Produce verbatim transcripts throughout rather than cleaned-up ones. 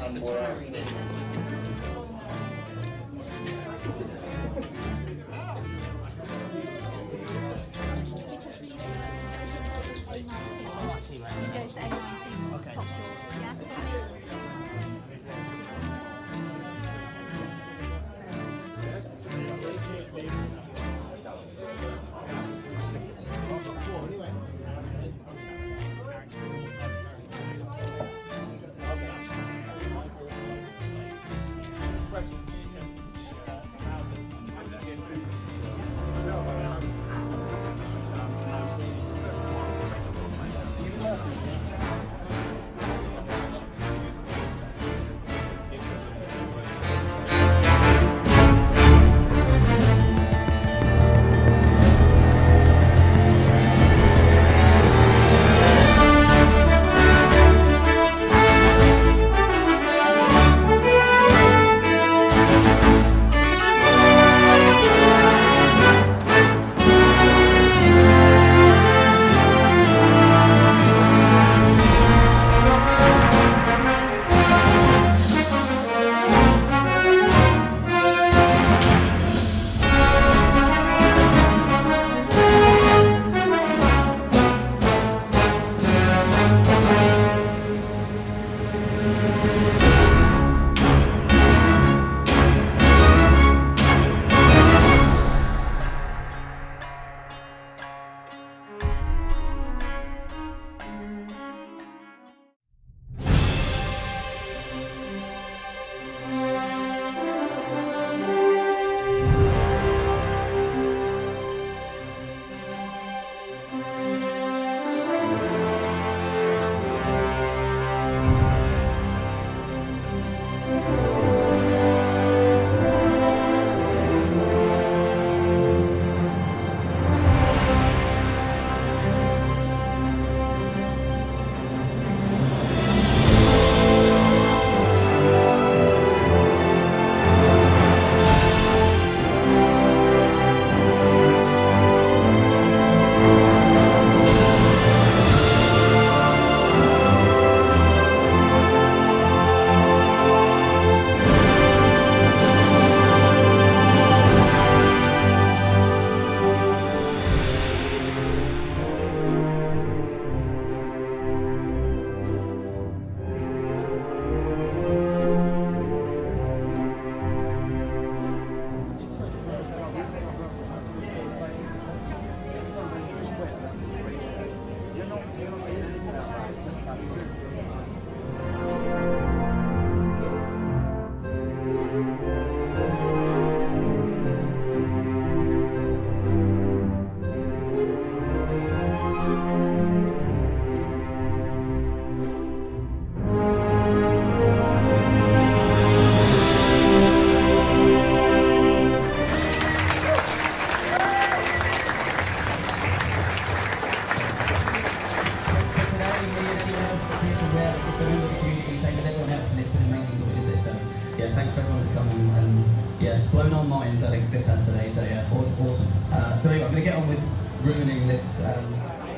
ruining this. Um,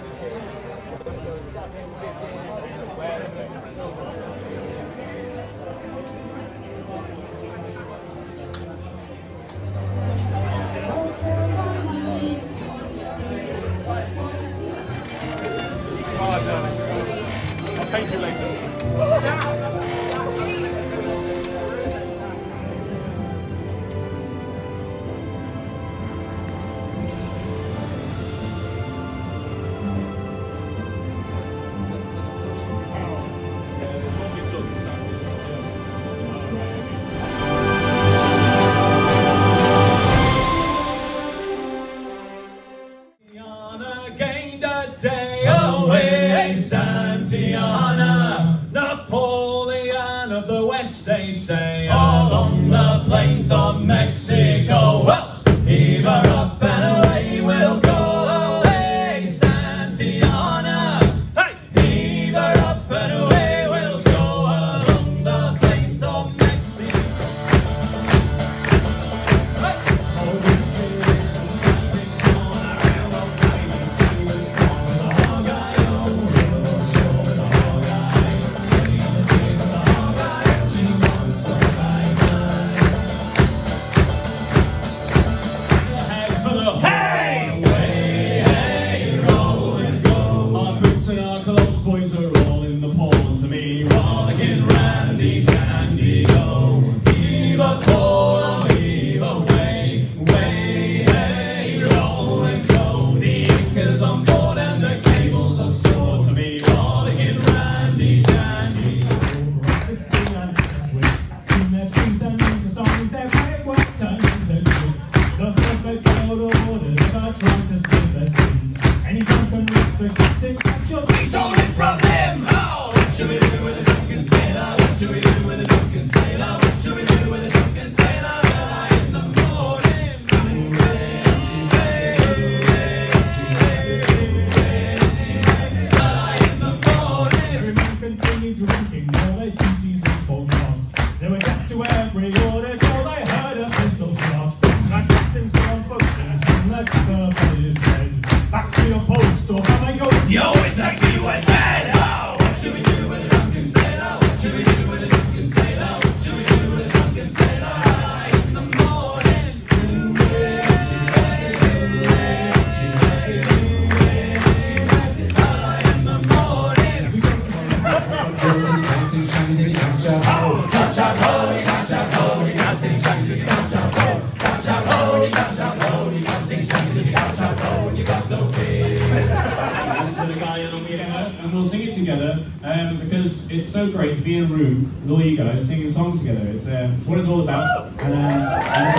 I'll paint you later. Day away, Santiana, Napoleon of the West, they say, all on the plains of Mexico. Well, heave her up and away we'll go. Away, Santiana, hey, heave her up and away we'll go along the plains of Mexico. Hey. catch a hoe. Catch a hoe, you catch a hoe, you can't sing shanties if you catch a hoe. Catch a hoe, you catch a hoe, you can't sing shanties if you catch a hoe, and you got no pay. That's the guy on the and we'll sing it together um, because it's so great to be in a room with all you guys singing songs together. It's, uh, it's what it's all about. And, um, and,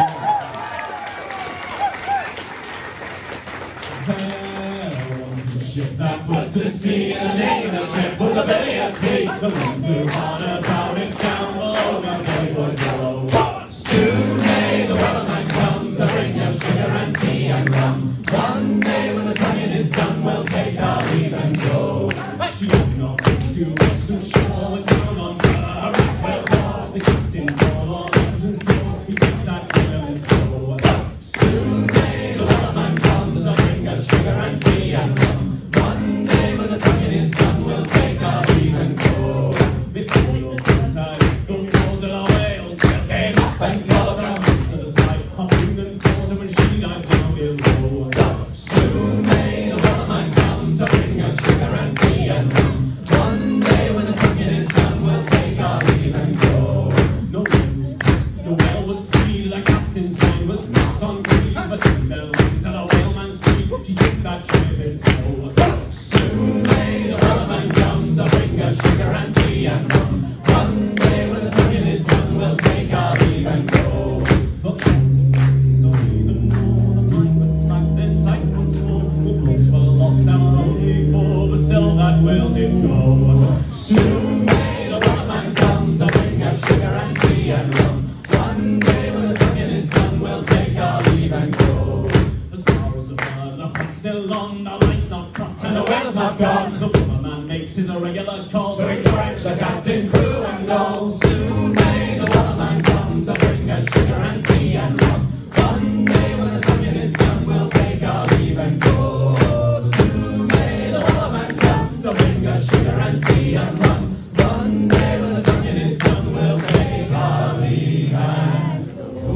ship that put to sea, and the name of the ship was a Billy of Tea. The winds blew hard about it down below, and Billy would blow. Soon may the wellerman come to bring us sugar and tea and rum. One day when the tonguing is done, we'll take our leave and go. She would not be too much so sure, went down on her right well. The captain called all hands and swore he took that helm and go. Soon may the wellerman come to bring us sugar and tea and rum. One day when the tonguing is done, we'll take our leave and go. Before your time, the water our whales came up and caught our hands to the side. Our women fought her when she dived down below. Soon may the wellerman come to bring us sugar and tea and rum. One day when the tonguing is done, we'll take our leave and go. No one was caught, the whale was free. The captain's mind was not on free, but in the wind to the whaleman's tree, she took that ship in tow. Soon may the wellerman come to bring us sugar and tea and rum. One day when the tonguing is done, we'll take our leave and go. For fourteen days or even more, the mind went slack, then tight once more. The boats were lost and only four, but still that whale did go. Soon may the wellerman come to bring us sugar and tea and rum. One day when the tonguing is done, we'll take our leave and go. As far as the bird, the fight's still on, the light's not cut and the whale's not gone. The wellerman makes his irregular calls to encourage the captain, crew and all. Soon may the wellerman come to bring us sugar and tea and rum. One day when the tonguing is done, we'll take our leave and go. Soon may the wellerman come to bring us sugar and tea and rum. One day when the tonguing is done, we'll take our leave and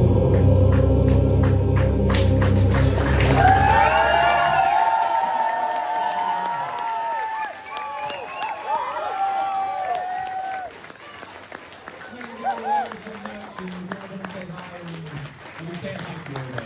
go. Say hi and we say thank you.